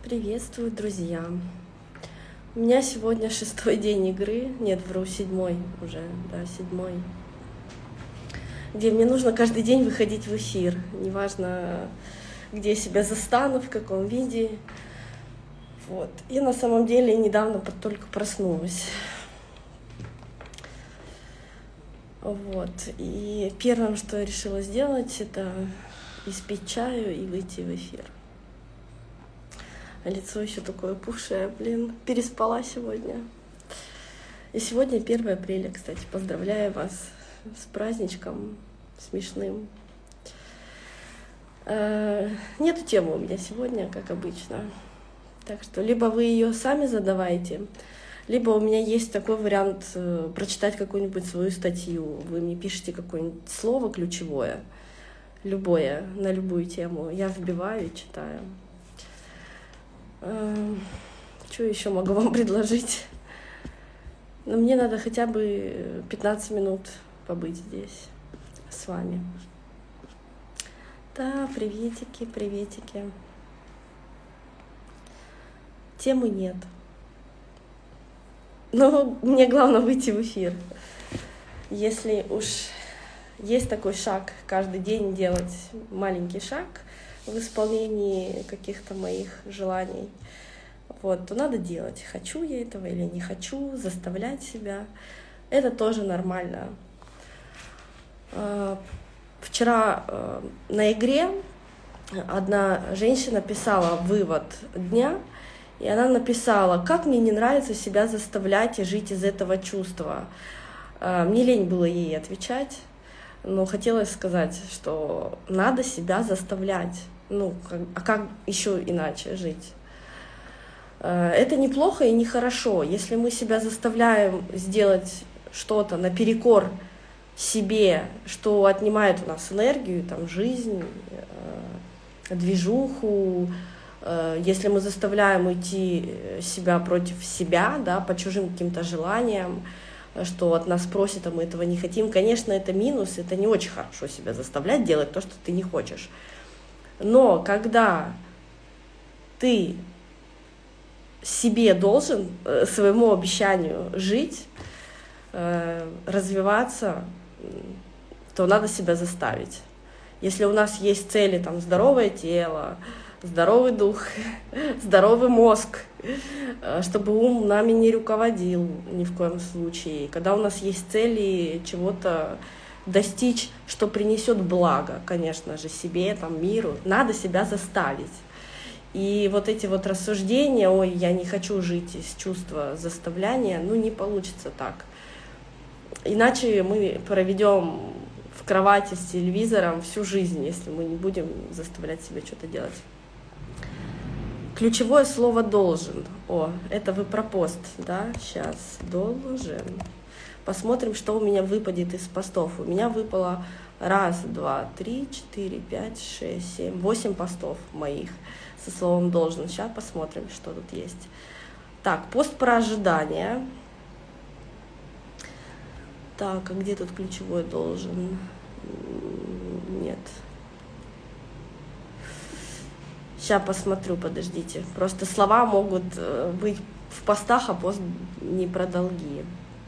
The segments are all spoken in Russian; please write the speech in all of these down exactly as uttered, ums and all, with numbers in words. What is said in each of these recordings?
Приветствую, друзья! У меня сегодня шестой день игры, нет, вру, седьмой уже, да, седьмой, где мне нужно каждый день выходить в эфир, неважно, где я себя застану, в каком виде. Вот. И на самом деле недавно только проснулась. Вот. И первым, что я решила сделать, это испить чаю и выйти в эфир. А лицо еще такое пухшее, блин, переспала сегодня. И сегодня первое апреля, кстати, поздравляю вас с праздничком смешным. Нету темы у меня сегодня, как обычно. Так что либо вы ее сами задаваете, либо у меня есть такой вариант прочитать какую-нибудь свою статью. Вы мне пишете какое-нибудь слово ключевое, любое, на любую тему. Я вбиваю и читаю. Что еще могу вам предложить? Но мне надо хотя бы пятнадцать минут побыть здесь с вами. Да, приветики, приветики. Темы нет. Но мне главное выйти в эфир. Если уж есть такой шаг, каждый день делать маленький шаг в исполнении каких-то моих желаний, вот, то надо делать. Хочу я этого или не хочу, заставлять себя. Это тоже нормально. Вчера на игре одна женщина писала вывод дня, и она написала: как мне не нравится себя заставлять и жить из этого чувства. Мне лень было ей отвечать, но хотелось сказать, что надо себя заставлять. Ну, а как еще иначе жить? Это неплохо и нехорошо. Если мы себя заставляем сделать что-то наперекор себе, что отнимает у нас энергию, там, жизнь, движуху, если мы заставляем уйти себя против себя, да, по чужим каким-то желаниям, что от нас просят, а мы этого не хотим, конечно, это минус, это не очень хорошо себя заставлять делать то, что ты не хочешь. Но когда ты себе должен, своему обещанию жить, развиваться, то надо себя заставить. Если у нас есть цели, там, здоровое тело, здоровый дух, здоровый мозг, чтобы ум нами не руководил ни в коем случае. Когда у нас есть цели чего-то достичь, что принесет благо, конечно же, себе, там, миру, надо себя заставить. И вот эти вот рассуждения: ой, я не хочу жить из чувства заставляния, ну, не получится так. Иначе мы проведем в кровати с телевизором всю жизнь, если мы не будем заставлять себя что-то делать. Ключевое слово «должен». О, это вы про пост, да? Сейчас. Должен. Посмотрим, что у меня выпадет из постов. У меня выпало раз, два, три, четыре, пять, шесть, семь, восемь постов моих со словом «должен». Сейчас посмотрим, что тут есть. Так, пост про ожидания. Так, а где тут ключевой «должен»? Нет. Сейчас посмотрю, подождите. Просто слова могут быть в постах, а пост не про долги.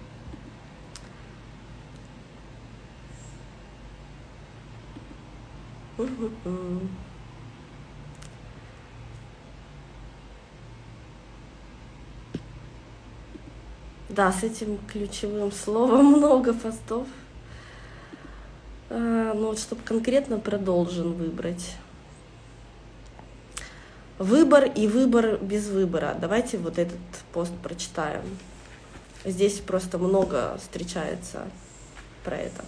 Да, с этим ключевым словом много постов. А, ну вот, чтобы конкретно про «должен» выбрать. Выбор и выбор без выбора. Давайте вот этот пост прочитаем. Здесь просто много встречается про это.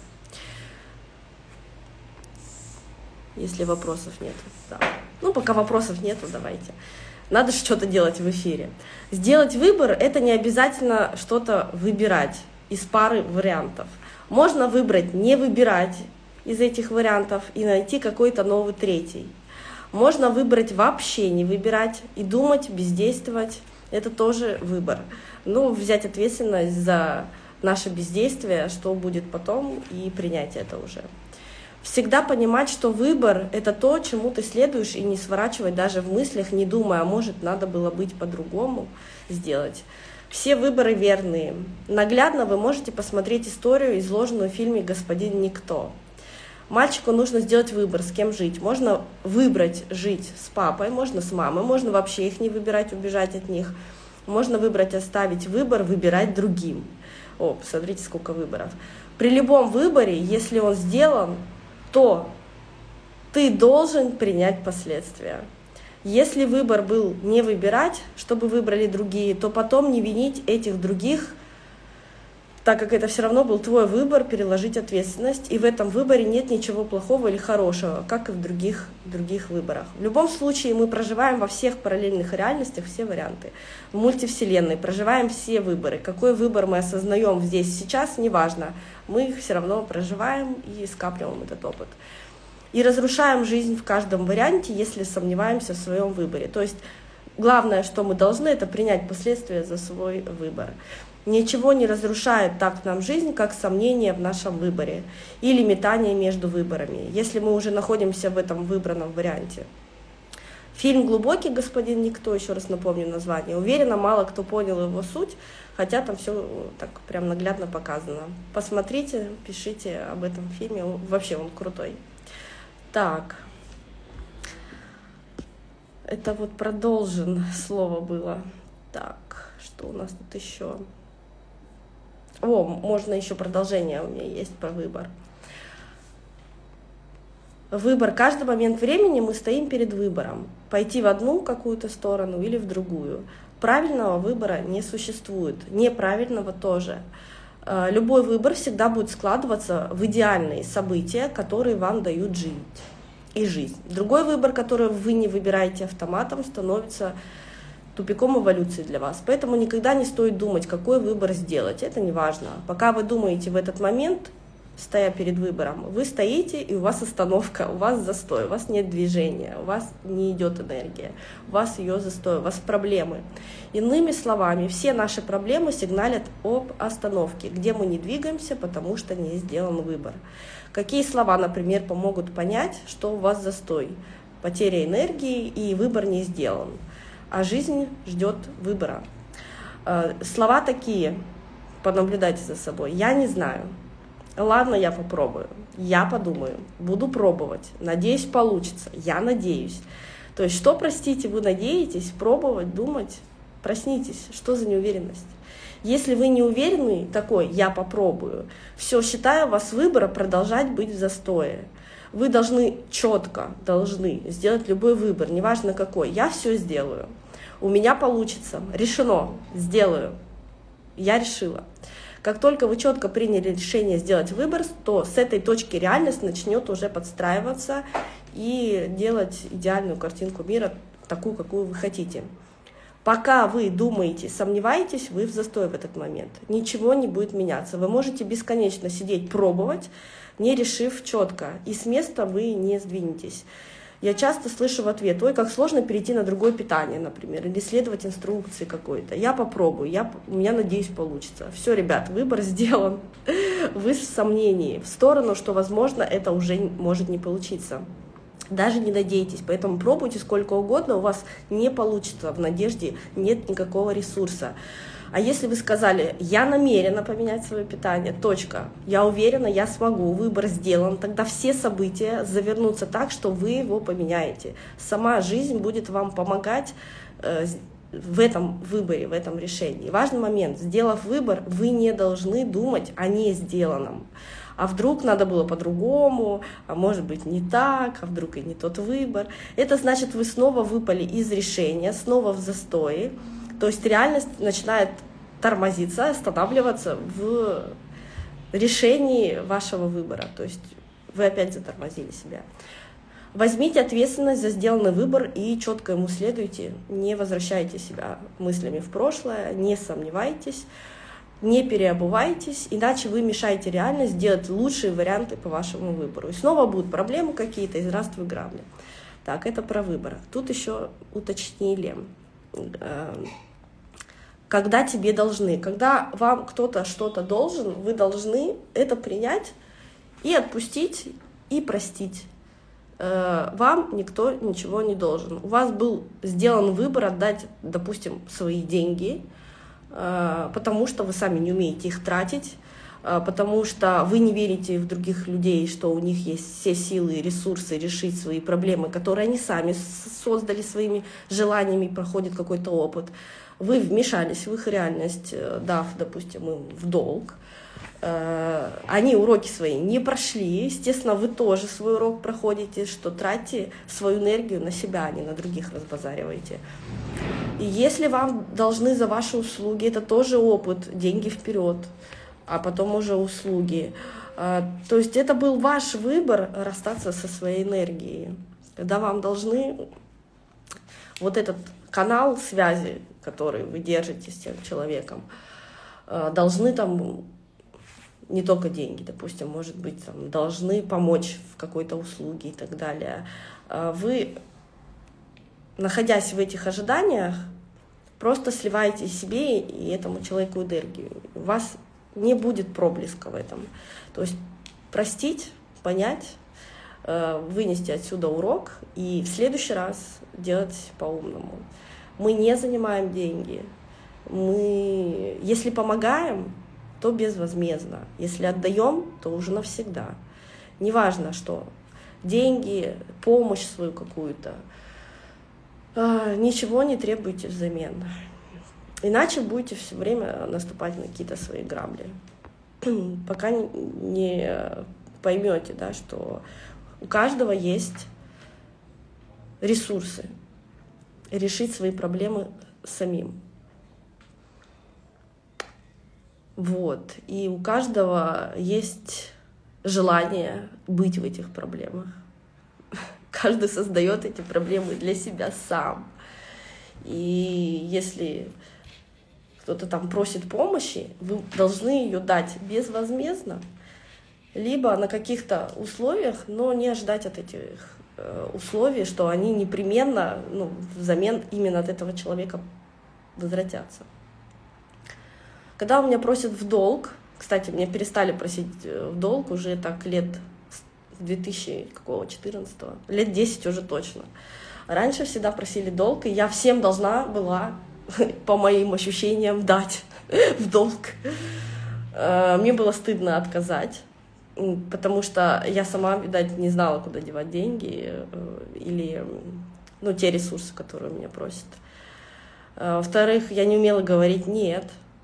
Если вопросов нет. Да. Ну, пока вопросов нету, давайте. Надо что-то делать в эфире. Сделать выбор — это не обязательно что-то выбирать из пары вариантов. Можно выбрать не выбирать из этих вариантов и найти какой-то новый третий. Можно выбрать вообще не выбирать и думать, бездействовать. Это тоже выбор. Ну, взять ответственность за наше бездействие, что будет потом, и принять это уже. Всегда понимать, что выбор — это то, чему ты следуешь, и не сворачивать даже в мыслях, не думая, а может, надо было быть по-другому сделать. Все выборы верные. Наглядно вы можете посмотреть историю, изложенную в фильме «Господин Никто». Мальчику нужно сделать выбор, с кем жить. Можно выбрать жить с папой, можно с мамой, можно вообще их не выбирать, убежать от них. Можно выбрать оставить выбор, выбирать другим. О, посмотрите, сколько выборов. При любом выборе, если он сделан, то ты должен принять последствия. Если выбор был не выбирать, чтобы выбрали другие, то потом не винить этих других, так как это все равно был твой выбор, переложить ответственность, и в этом выборе нет ничего плохого или хорошего, как и в других, других выборах. В любом случае мы проживаем во всех параллельных реальностях все варианты. В мультивселенной проживаем все выборы. Какой выбор мы осознаем здесь, сейчас, неважно. Мы их все равно проживаем и скапливаем этот опыт. И разрушаем жизнь в каждом варианте, если сомневаемся в своем выборе. То есть главное, что мы должны, это принять последствия за свой выбор. Ничего не разрушает так нам жизнь, как сомнения в нашем выборе или метание между выборами, если мы уже находимся в этом выбранном варианте. Фильм «Глубокий господин Никто», еще раз напомню название, уверена, мало кто понял его суть, хотя там все так прям наглядно показано. Посмотрите, пишите об этом фильме, вообще он крутой. Так, это вот продолжен слово было. Так, что у нас тут еще? О, можно еще продолжение у меня есть про выбор. Выбор. Каждый момент времени мы стоим перед выбором. Пойти в одну какую-то сторону или в другую. Правильного выбора не существует. Неправильного тоже. Любой выбор всегда будет складываться в идеальные события, которые вам дают жить и жизнь. Другой выбор, который вы не выбираете автоматом, становится тупиком эволюции для вас. Поэтому никогда не стоит думать, какой выбор сделать. Это не важно. Пока вы думаете в этот момент, стоя перед выбором, вы стоите, и у вас остановка, у вас застой, у вас нет движения, у вас не идет энергия, у вас ее застой, у вас проблемы. Иными словами, все наши проблемы сигналят об остановке, где мы не двигаемся, потому что не сделан выбор. Какие слова, например, помогут понять, что у вас застой, потеря энергии и выбор не сделан, а жизнь ждет выбора. Слова такие, понаблюдайте за собой: «Я не знаю», «Ладно, я попробую», «Я подумаю», «Буду пробовать», «Надеюсь, получится», «Я надеюсь». То есть что, простите, вы надеетесь пробовать, думать? Проснитесь, что за неуверенность? Если вы не уверены, такой «я попробую», все, считаю вас выбора продолжать быть в застое. Вы должны четко, должны сделать любой выбор, неважно какой. Я все сделаю, у меня получится, решено, сделаю, я решила. Как только вы четко приняли решение сделать выбор, то с этой точки реальность начнет уже подстраиваться и делать идеальную картинку мира, такую, какую вы хотите. Пока вы думаете, сомневаетесь, вы в застой в этот момент. Ничего не будет меняться. Вы можете бесконечно сидеть, пробовать, не решив четко, и с места вы не сдвинетесь. Я часто слышу в ответ: ой, как сложно перейти на другое питание, например, или следовать инструкции какой-то. Я попробую, я, у меня, надеюсь, получится. Все, ребят, выбор сделан. Вы в сомнении, в сторону, что, возможно, это уже может не получиться. Даже не надейтесь, поэтому пробуйте сколько угодно, у вас не получится, в надежде нет никакого ресурса. А если вы сказали: я намерена поменять свое питание, точка, я уверена, я смогу, выбор сделан, тогда все события завернутся так, что вы его поменяете. Сама жизнь будет вам помогать э, в этом выборе, в этом решении. Важный момент: сделав выбор, вы не должны думать о не сделанном. А вдруг надо было по-другому, а может быть не так, а вдруг и не тот выбор. Это значит, вы снова выпали из решения, снова в застое. То есть реальность начинает тормозиться, останавливаться в решении вашего выбора. То есть вы опять затормозили себя. Возьмите ответственность за сделанный выбор и четко ему следуйте. Не возвращайте себя мыслями в прошлое, не сомневайтесь. Не переобувайтесь, иначе вы мешаете реальность сделать лучшие варианты по вашему выбору. И снова будут проблемы какие-то, и здравствуй, грабли. Так, это про выбор. Тут еще уточнили. Когда тебе должны. Когда вам кто-то что-то должен, вы должны это принять и отпустить, и простить. Вам никто ничего не должен. У вас был сделан выбор отдать, допустим, свои деньги, потому что вы сами не умеете их тратить, потому что вы не верите в других людей, что у них есть все силы и ресурсы решить свои проблемы, которые они сами создали своими желаниями, проходит какой-то опыт. Вы вмешались в их реальность, дав, допустим, им в долг. Они уроки свои не прошли, естественно, вы тоже свой урок проходите, что тратите свою энергию на себя, а не на других разбазариваете. И если вам должны за ваши услуги, это тоже опыт, деньги вперед, а потом уже услуги. То есть это был ваш выбор расстаться со своей энергией. Когда вам должны вот этот канал связи, который вы держите с тем человеком, должны там не только деньги, допустим, может быть, там, должны помочь в какой-то услуге и так далее. Вы, находясь в этих ожиданиях, просто сливаете себе и этому человеку энергию. У вас не будет проблеска в этом. То есть простить, понять, вынести отсюда урок и в следующий раз делать по-умному. Мы не занимаем деньги. Мы, если помогаем, то безвозмездно. Если отдаем, то уже навсегда. Неважно, что деньги, помощь свою какую-то, ничего не требуйте взамен. Иначе будете все время наступать на какие-то свои грабли. Пока не поймете, да, что у каждого есть ресурсы решить свои проблемы самим. Вот. И у каждого есть желание быть в этих проблемах. Каждый создает эти проблемы для себя сам. И если кто-то там просит помощи, вы должны ее дать безвозмездно, либо на каких-то условиях, но не ожидать от этих условий, что они непременно, ну, взамен именно от этого человека возвратятся. Когда у меня просят в долг, кстати, меня перестали просить в долг уже так лет с две тысячи четырнадцатого, лет десять уже точно. Раньше всегда просили долг, и я всем должна была, по моим ощущениям, дать в долг. Мне было стыдно отказать, потому что я сама, видать, не знала, куда девать деньги или, ну, те ресурсы, которые меня просят. Во-вторых, я не умела говорить «нет».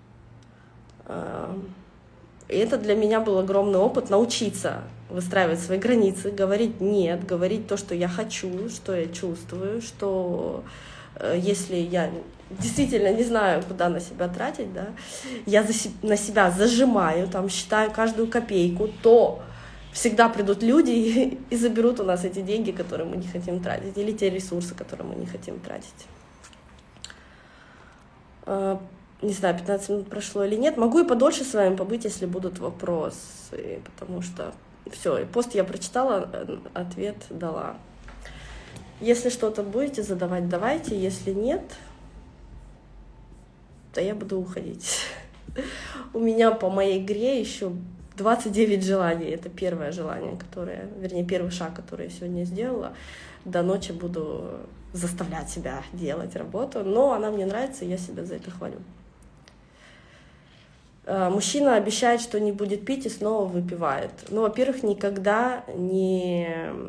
И это для меня был огромный опыт — научиться выстраивать свои границы, говорить «нет», говорить то, что я хочу, что я чувствую, что если я действительно не знаю, куда на себя тратить, да, я за, на себя зажимаю, там, считаю каждую копейку, то всегда придут люди и, и заберут у нас эти деньги, которые мы не хотим тратить, или те ресурсы, которые мы не хотим тратить. Не знаю, пятнадцать минут прошло или нет. Могу и подольше с вами побыть, если будут вопросы, потому что все, пост я прочитала, ответ дала. Если что-то будете задавать, давайте. Если нет, то я буду уходить. У меня по моей игре еще двадцать девять желаний. Это первое желание, которое, вернее, первый шаг, который я сегодня сделала. До ночи буду заставлять себя делать работу, но она мне нравится, и я себя за это хвалю. Мужчина обещает, что не будет пить, и снова выпивает. Ну, во-первых, никогда не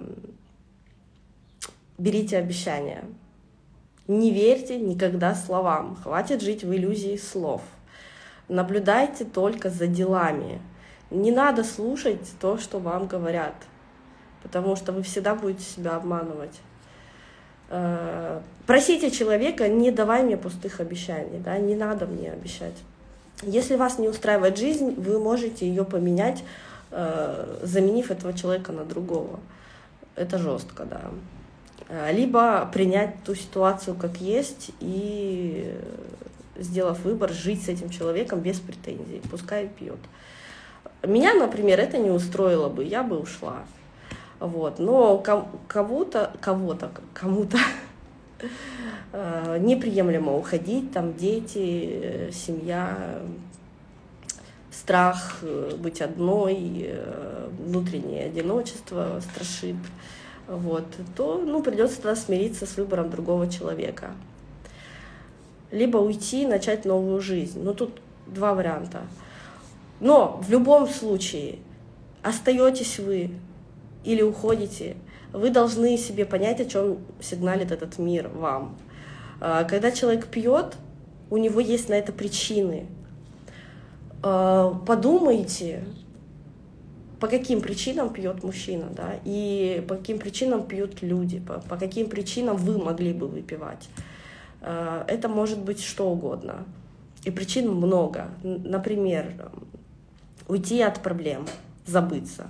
берите обещания. Не верьте никогда словам. Хватит жить в иллюзии слов. Наблюдайте только за делами. Не надо слушать то, что вам говорят, потому что вы всегда будете себя обманывать. Просите человека: не давай мне пустых обещаний, да, не надо мне обещать. Если вас не устраивает жизнь, вы можете ее поменять, заменив этого человека на другого. Это жестко, да. Либо принять ту ситуацию как есть и, сделав выбор, жить с этим человеком без претензий, пускай пьет. Меня, например, это не устроило бы, я бы ушла. Вот. Но кого-то, кого-то, кому-то неприемлемо уходить, там дети, семья, страх быть одной, внутреннее одиночество страшит, вот, то ну, придется тогда смириться с выбором другого человека. Либо уйти и начать новую жизнь. Ну, тут два варианта. Но в любом случае, остаетесь вы или уходите, вы должны себе понять, о чем сигналит этот мир вам. Когда человек пьет, у него есть на это причины. Подумайте, по каким причинам пьет мужчина, да, и по каким причинам пьют люди, по, по каким причинам вы могли бы выпивать. Это может быть что угодно. И причин много. Например, уйти от проблем, забыться.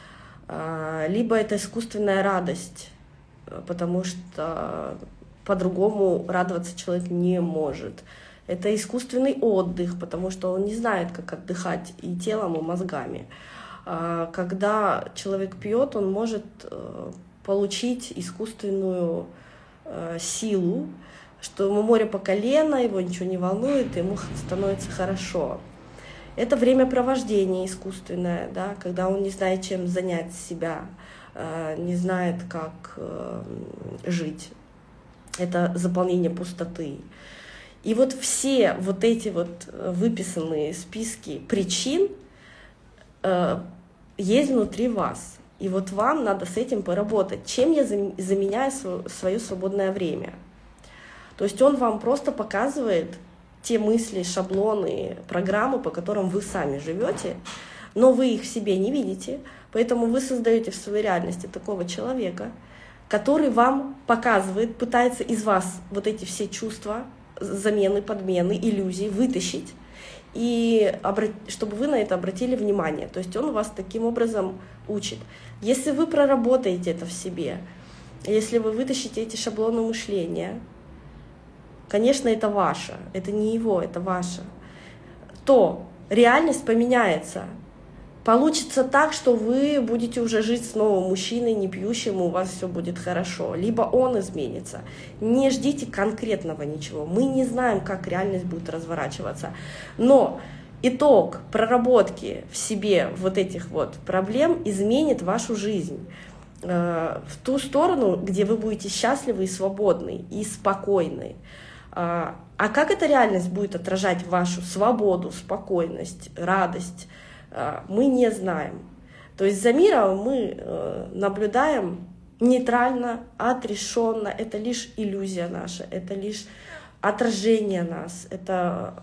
Либо это искусственная радость, потому что по-другому радоваться человек не может. Это искусственный отдых, потому что он не знает, как отдыхать и телом, и мозгами. Когда человек пьет, он может получить искусственную силу, что ему море по колено, его ничего не волнует, ему становится хорошо. Это времяпровождение искусственное, да, когда он не знает, чем занять себя, не знает, как жить. Это заполнение пустоты. И вот все вот эти вот выписанные списки причин э, есть внутри вас. И вот вам надо с этим поработать. Чем я заменяю свое свободное время? То есть он вам просто показывает те мысли, шаблоны, программы, по которым вы сами живете, но вы их в себе не видите, поэтому вы создаете в своей реальности такого человека, который вам показывает, пытается из вас вот эти все чувства, замены, подмены, иллюзии вытащить, и чтобы вы на это обратили внимание. То есть он вас таким образом учит. Если вы проработаете это в себе, если вы вытащите эти шаблоны мышления, конечно, это ваше, это не его, это ваше, то реальность поменяется. Получится так, что вы будете уже жить с новым мужчиной, не пьющим, и у вас все будет хорошо. Либо он изменится. Не ждите конкретного ничего. Мы не знаем, как реальность будет разворачиваться. Но итог проработки в себе вот этих вот проблем изменит вашу жизнь в ту сторону, где вы будете счастливы и свободны, и спокойны. А как эта реальность будет отражать вашу свободу, спокойность, радость, мы не знаем. То есть за миром мы наблюдаем нейтрально, отрешенно. Это лишь иллюзия наша, это лишь отражение нас. Это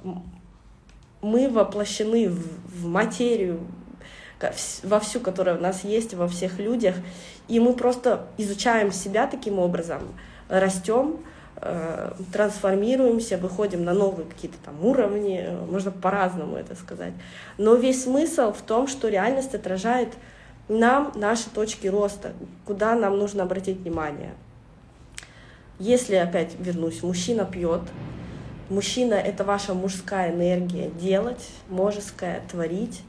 мы воплощены в, в материю, во всю, которая у нас есть, во всех людях. И мы просто изучаем себя таким образом, растем, трансформируемся, выходим на новые какие-то там уровни, можно по-разному это сказать. Но весь смысл в том, что реальность отражает нам наши точки роста, куда нам нужно обратить внимание. Если, опять вернусь, мужчина пьет, мужчина — это ваша мужская энергия делать, мужская творить,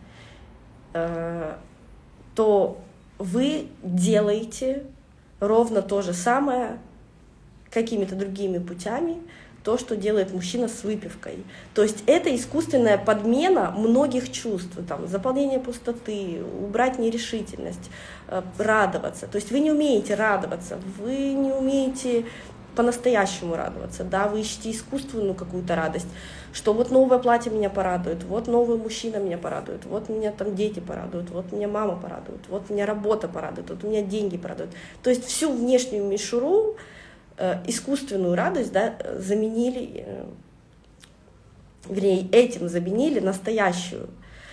то вы делаете ровно то же самое, какими-то другими путями, то, что делает мужчина с выпивкой. То есть это искусственная подмена многих чувств, там, заполнение пустоты, убрать нерешительность, радоваться. То есть вы не умеете радоваться, вы не умеете по-настоящему радоваться, да, вы ищете искусственную какую-то радость, что вот новое платье меня порадует, вот новый мужчина меня порадует, вот меня там дети порадуют, вот меня мама порадует, вот меня работа порадует, вот меня деньги порадуют. То есть всю внешнюю мишуру, искусственную радость, да, заменили, вернее, этим заменили настоящую.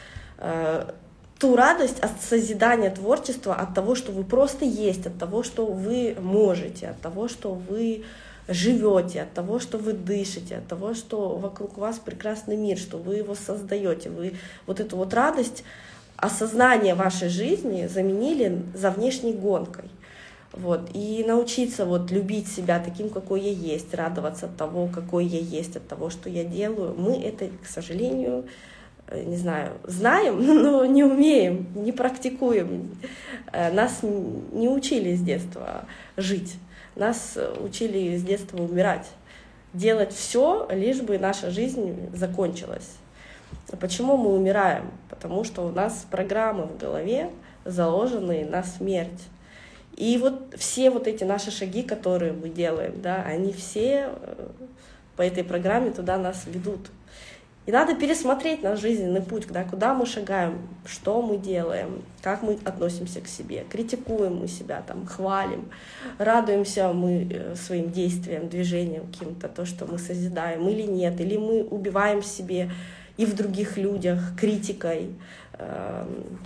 Ту радость от созидания творчества, от того, что вы просто есть, от того, что вы можете, от того, что вы живете, от того, что вы дышите, от того, что вокруг вас прекрасный мир, что вы его создаете. Вы вот эту вот радость, осознание вашей жизни заменили за внешней гонкой. Вот. И научиться вот любить себя таким, какой я есть, радоваться от того, какой я есть, от того, что я делаю. Мы это, к сожалению, не знаю, знаем, но не умеем, не практикуем. Нас не учили с детства жить, нас учили с детства умирать, делать все, лишь бы наша жизнь закончилась. Почему мы умираем? Потому что у нас программы в голове, заложенные на смерть. И вот все вот эти наши шаги, которые мы делаем, да, они все по этой программе туда нас ведут. И надо пересмотреть наш жизненный путь, да, куда мы шагаем, что мы делаем, как мы относимся к себе, критикуем мы себя, там, хвалим, радуемся мы своим действиям, движениям каким-то, то, что мы созидаем, или нет, или мы убиваем в себе и в других людях критикой, э,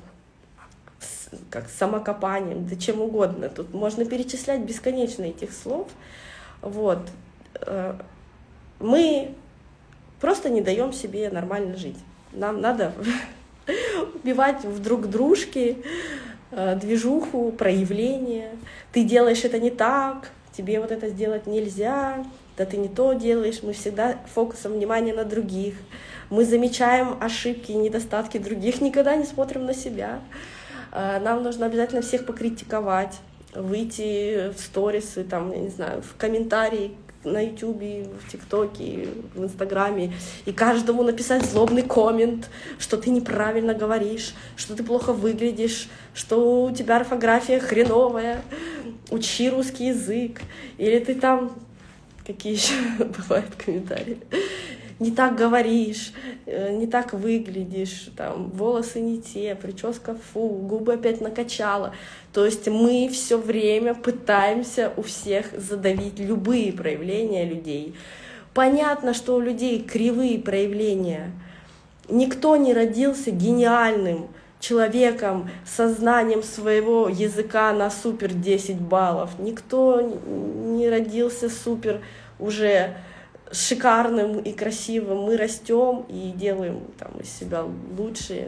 с, как самокопанием, да чем угодно. Тут можно перечислять бесконечно этих слов. Вот. Э, мы просто не даем себе нормально жить. Нам надо убивать в друг дружке э, движуху, проявление. Ты делаешь это не так, тебе вот это сделать нельзя, да ты не то делаешь. Мы всегда фокусом внимания на других. Мы замечаем ошибки и недостатки других, никогда не смотрим на себя. Нам нужно обязательно всех покритиковать, выйти в сторисы, там, я не знаю, в комментарии на ютубе, в тиктоке, в инстаграме, и каждому написать злобный коммент, что ты неправильно говоришь, что ты плохо выглядишь, что у тебя орфография хреновая, учи русский язык, или ты там, какие еще бывают комментарии, не так говоришь, не так выглядишь, там, волосы не те, прическа фу, губы опять накачала. То есть мы все время пытаемся у всех задавить любые проявления людей. Понятно, что у людей кривые проявления. Никто не родился гениальным человеком со знанием своего языка на супер десять баллов. Никто не родился супер уже шикарным и красивым. Мы растем и делаем там из себя лучшие.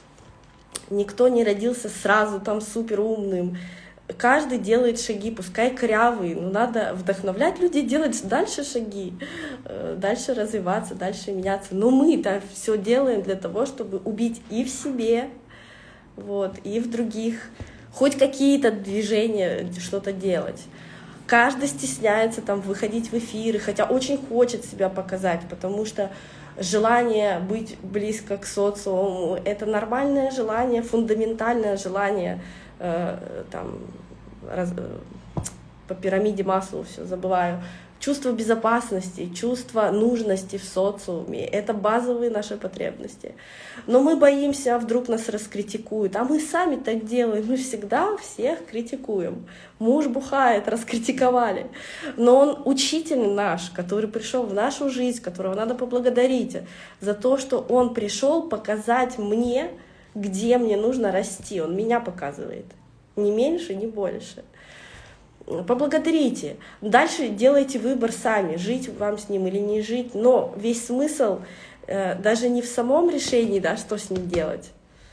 Никто не родился сразу там супер умным. Каждый делает шаги, пускай корявые, но надо вдохновлять людей делать дальше шаги, дальше развиваться, дальше меняться. Но мы-то все делаем для того, чтобы убить и в себе, вот, и в других, хоть какие-то движения, что-то делать. Каждый стесняется там выходить в эфиры, хотя очень хочет себя показать, потому что желание быть близко к социуму — это нормальное желание, фундаментальное желание, э, там, раз, по пирамиде Маслоу все забываю. Чувство безопасности, чувство нужности в социуме — это базовые наши потребности. Но мы боимся, а вдруг нас раскритикуют. А мы сами так делаем, мы всегда всех критикуем. Муж бухает, раскритиковали. Но он учитель наш, который пришел в нашу жизнь, которого надо поблагодарить за то, что он пришел показать мне, где мне нужно расти. Он меня показывает. Ни меньше, ни больше. Поблагодарите. Дальше делайте выбор сами, жить вам с ним или не жить. Но весь смысл э, даже не в самом решении, да, что с ним делать.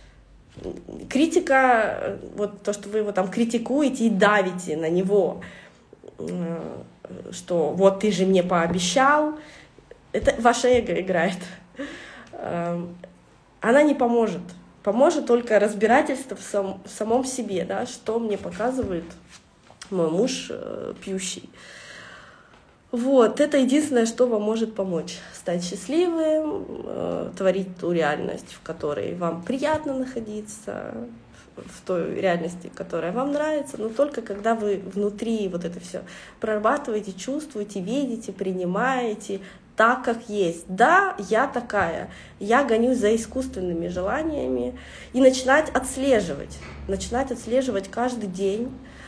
Критика, вот то, что вы его там критикуете и давите на него, э, что вот ты же мне пообещал, это ваше эго играет. Э, она не поможет. Поможет только разбирательство в, сам, в самом себе, да, что мне показывает мой муж э, пьющий. Вот, это единственное, что вам может помочь стать счастливым, э, творить ту реальность, в которой вам приятно находиться, в той реальности, которая вам нравится, но только когда вы внутри вот это все прорабатываете, чувствуете, видите, принимаете так, как есть. Да, я такая, я гонюсь за искусственными желаниями, и начинать отслеживать, начинать отслеживать каждый день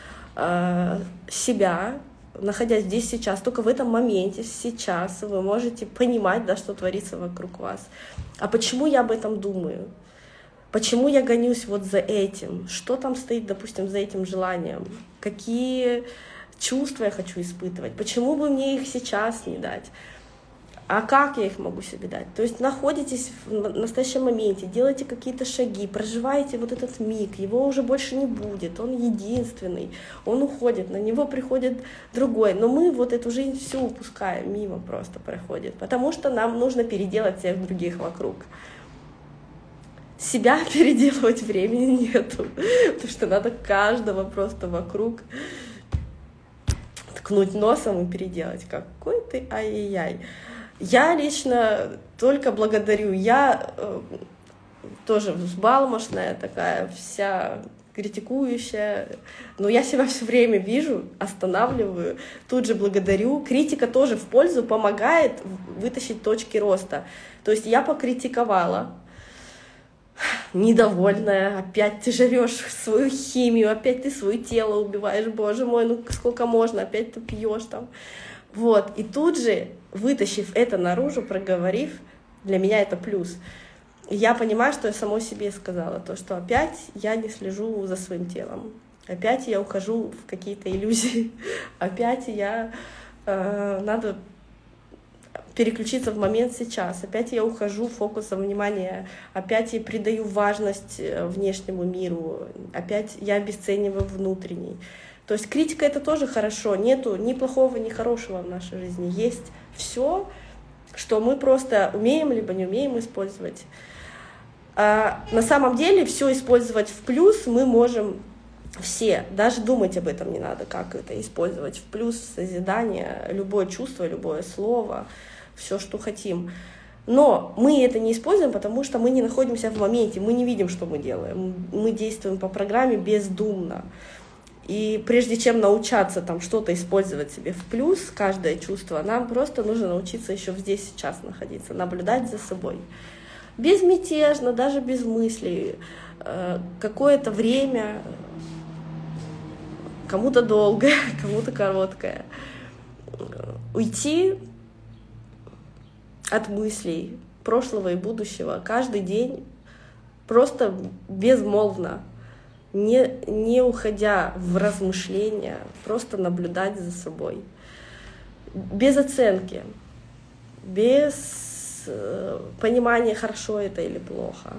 себя, находясь здесь сейчас, только в этом моменте, сейчас вы можете понимать, да, что творится вокруг вас. А почему я об этом думаю? Почему я гонюсь вот за этим? Что там стоит, допустим, за этим желанием? Какие чувства я хочу испытывать? Почему бы мне их сейчас не дать? А как я их могу себе дать? То есть находитесь в настоящем моменте, делайте какие-то шаги, проживаете вот этот миг, его уже больше не будет, он единственный, он уходит, на него приходит другой. Но мы вот эту жизнь всю упускаем, мимо просто проходит, потому что нам нужно переделать всех других вокруг. Себя переделывать времени нету, потому что надо каждого просто вокруг ткнуть носом и переделать. Какой ты ай-яй-яй. Я лично только благодарю. Я э, тоже взбалмошная такая, вся критикующая, но я себя все время вижу, останавливаю, тут же благодарю. Критика тоже в пользу помогает вытащить точки роста. То есть я покритиковала, недовольная, опять ты живешь свою химию, опять ты свое тело убиваешь, боже мой, ну сколько можно, опять ты пьешь там. Вот, и тут же, вытащив это наружу, проговорив, для меня это плюс. Я понимаю, что я самой себе сказала, то, что опять я не слежу за своим телом, опять я ухожу в какие-то иллюзии, опять я, э, надо переключиться в момент сейчас, опять я ухожу фокусом внимания, опять я придаю важность внешнему миру, опять я обесцениваю внутренний. То есть критика — это тоже хорошо, нету ни плохого, ни хорошего в нашей жизни, есть все, что мы просто умеем либо не умеем использовать. А на самом деле все использовать в плюс мы можем все, даже думать об этом не надо, как это использовать в плюс, в созидание, любое чувство, любое слово, все, что хотим. Но мы это не используем, потому что мы не находимся в моменте, мы не видим, что мы делаем, мы действуем по программе бездумно. И прежде чем научаться там что-то использовать себе в плюс, каждое чувство, нам просто нужно научиться еще здесь сейчас находиться, наблюдать за собой. Безмятежно, даже без мыслей, какое-то время, кому-то долгое, кому-то короткое, уйти от мыслей прошлого и будущего каждый день просто безмолвно, не, не уходя в размышления, просто наблюдать за собой. Без оценки, без э, понимания, хорошо это или плохо.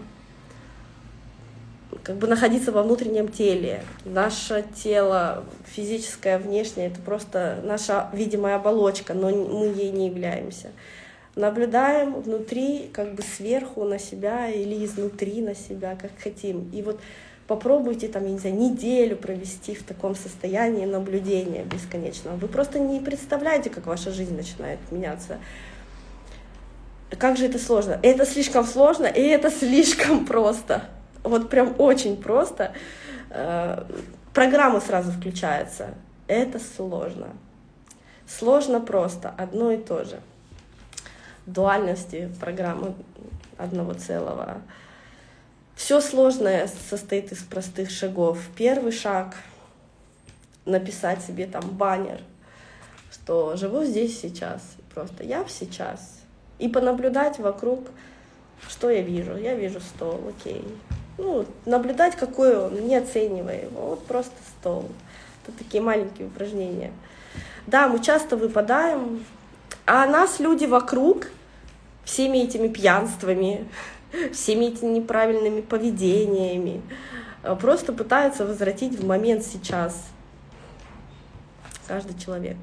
Как бы находиться во внутреннем теле. Наше тело, физическое, внешнее, это просто наша видимая оболочка, но мы ей не являемся. Наблюдаем внутри, как бы сверху на себя или изнутри на себя, как хотим. И вот попробуйте там, я не знаю, неделю провести в таком состоянии наблюдения бесконечного. Вы просто не представляете, как ваша жизнь начинает меняться. Как же это сложно? Это слишком сложно, и это слишком просто. Вот прям очень просто. Программы сразу включаются. Это сложно. Сложно просто, одно и то же. Дуальности программы одного целого. Все сложное состоит из простых шагов. Первый шаг — написать себе там баннер, что живу здесь сейчас. Просто я в сейчас. И понаблюдать вокруг, что я вижу. Я вижу стол, окей. Ну, наблюдать, какой он, не оценивая его. Вот просто стол. Это такие маленькие упражнения. Да, мы часто выпадаем, а нас люди вокруг всеми этими пьянствами, всеми этими неправильными поведениями просто пытаются возвратить в момент сейчас. Каждый человек.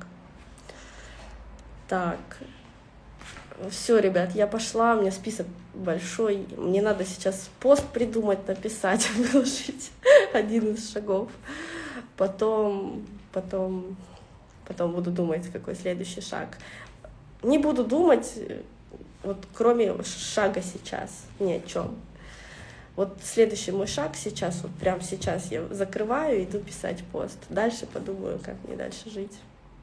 Так. Все, ребят, я пошла, у меня список большой. Мне надо сейчас пост придумать, написать, выложить один из шагов. Потом, потом, потом буду думать, какой следующий шаг. Не буду думать, вот кроме шага сейчас, ни о чем. Вот следующий мой шаг сейчас, вот прямо сейчас я закрываю и иду писать пост. Дальше подумаю, как мне дальше жить.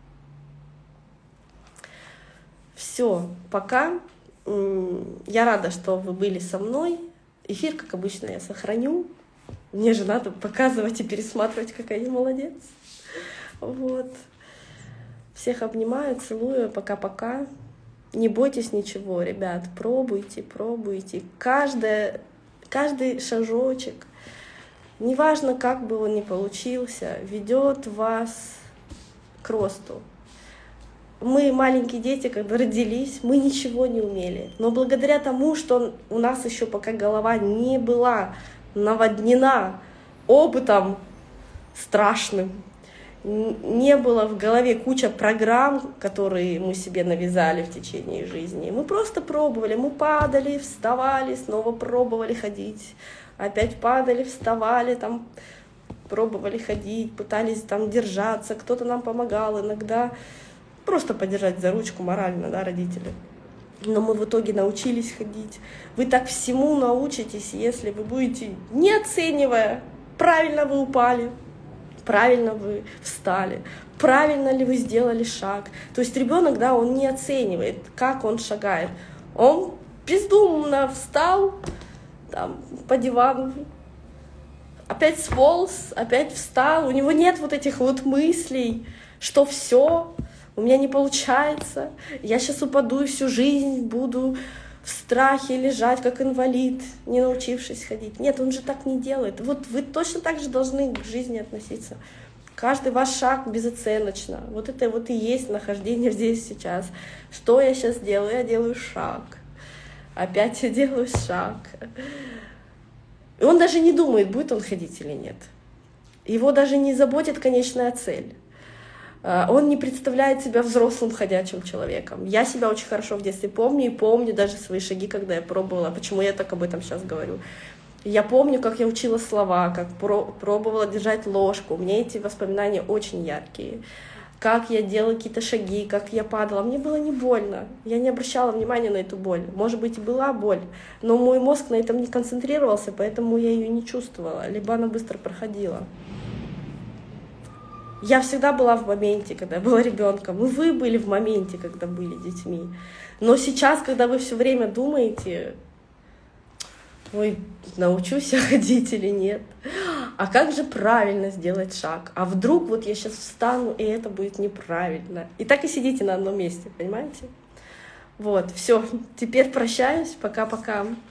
Все, пока. Я рада, что вы были со мной. Эфир, как обычно, я сохраню. Мне же надо показывать и пересматривать, какая я молодец. Вот. Всех обнимаю, целую. Пока-пока. Не бойтесь ничего, ребят. Пробуйте, пробуйте. Каждое, каждый шажочек, неважно, как бы он ни получился, ведет вас к росту. Мы, маленькие дети, когда родились, мы ничего не умели. Но благодаря тому, что у нас еще пока голова не была наводнена опытом страшным, не было в голове куча программ, которые мы себе навязали в течение жизни. Мы просто пробовали, мы падали, вставали, снова пробовали ходить, опять падали, вставали, там, пробовали ходить, пытались там держаться, кто-то нам помогал, иногда просто подержать за ручку морально, да, родители. но мы в итоге научились ходить. Вы так всему научитесь, если вы будете, не оценивая, правильно вы упали, правильно вы встали, правильно ли вы сделали шаг. То есть ребенок, да, он не оценивает, как он шагает. Он бездумно встал там, по дивану, опять сполз, опять встал. У него нет вот этих вот мыслей, что все, у меня не получается, я сейчас упаду и всю жизнь буду в страхе лежать, как инвалид, не научившись ходить. Нет, он же так не делает. Вот вы точно так же должны к жизни относиться. Каждый ваш шаг безоценочно. Вот это вот и есть нахождение здесь сейчас. Что я сейчас делаю? Я делаю шаг. Опять я делаю шаг. И он даже не думает, будет он ходить или нет. Его даже не заботит конечная цель. Он не представляет себя взрослым ходячим человеком. Я себя очень хорошо в детстве помню, и помню даже свои шаги, когда я пробовала. Почему я так об этом сейчас говорю? Я помню, как я учила слова, как пробовала держать ложку. У меня эти воспоминания очень яркие. Как я делала какие-то шаги, как я падала. Мне было не больно. Я не обращала внимания на эту боль. Может быть, и была боль, но мой мозг на этом не концентрировался, поэтому я ее не чувствовала, либо она быстро проходила. Я всегда была в моменте, когда я была ребенком. И вы были в моменте, когда были детьми. Но сейчас, когда вы все время думаете, ой, научусь я ходить или нет, а как же правильно сделать шаг? А вдруг вот я сейчас встану, и это будет неправильно? И так и сидите на одном месте, понимаете? Вот, все, теперь прощаюсь, пока-пока.